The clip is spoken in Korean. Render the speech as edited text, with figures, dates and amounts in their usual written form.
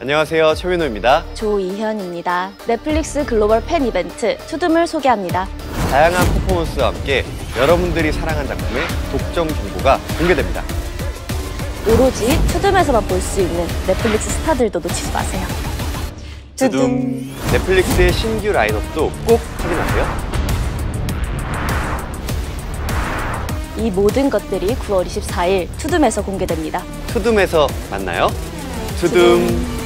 안녕하세요, 최민호입니다. 조이현입니다. 넷플릭스 글로벌 팬 이벤트 투둠을 소개합니다. 다양한 퍼포먼스와 함께 여러분들이 사랑한 작품의 독점 정보가 공개됩니다. 오로지 투둠에서만 볼 수 있는 넷플릭스 스타들도 놓치지 마세요. 투둠. 넷플릭스의 신규 라인업도 꼭 확인하세요. 이 모든 것들이 9월 24일 투둠에서 공개됩니다. 투둠에서 만나요. 투둠.